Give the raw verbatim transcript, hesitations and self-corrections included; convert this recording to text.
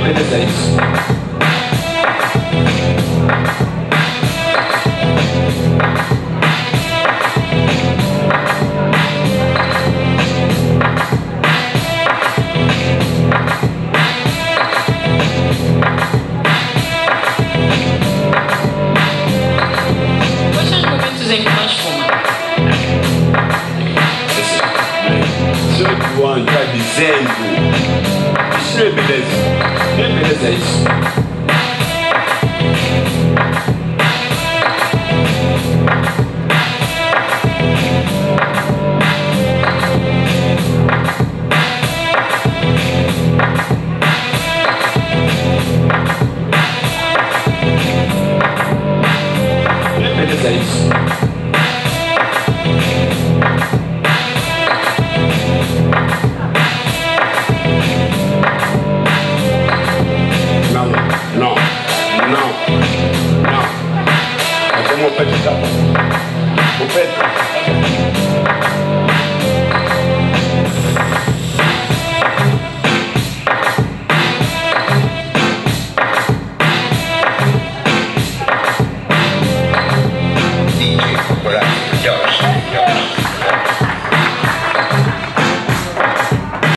beleza é isso. Quais são os momentos em que mais fuma? dezoito anos, vai dizendo. Isso não é beleza. Não é beleza isso. Não é beleza isso. Não, não, não, não. É como o pé de capa. O pé.